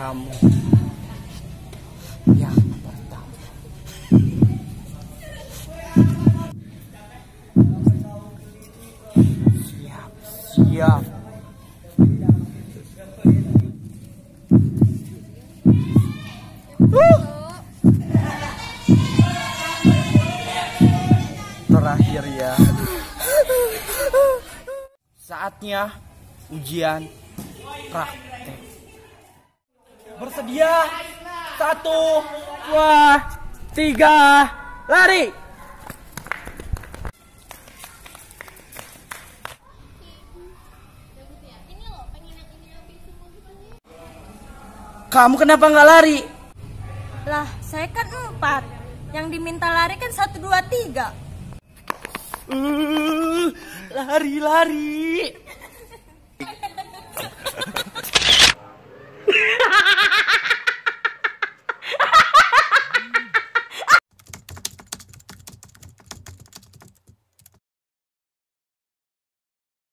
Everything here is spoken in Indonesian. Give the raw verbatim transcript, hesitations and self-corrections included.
kamu. Yang pertama. Siap, siap. Uh. Terakhir ya. Saatnya ujian praktek. Bersedia? Satu, dua, tiga, lari! Kamu kenapa nggak lari? Lah, saya kan empat. Yang diminta lari kan satu, dua, tiga. Uh, lari, lari.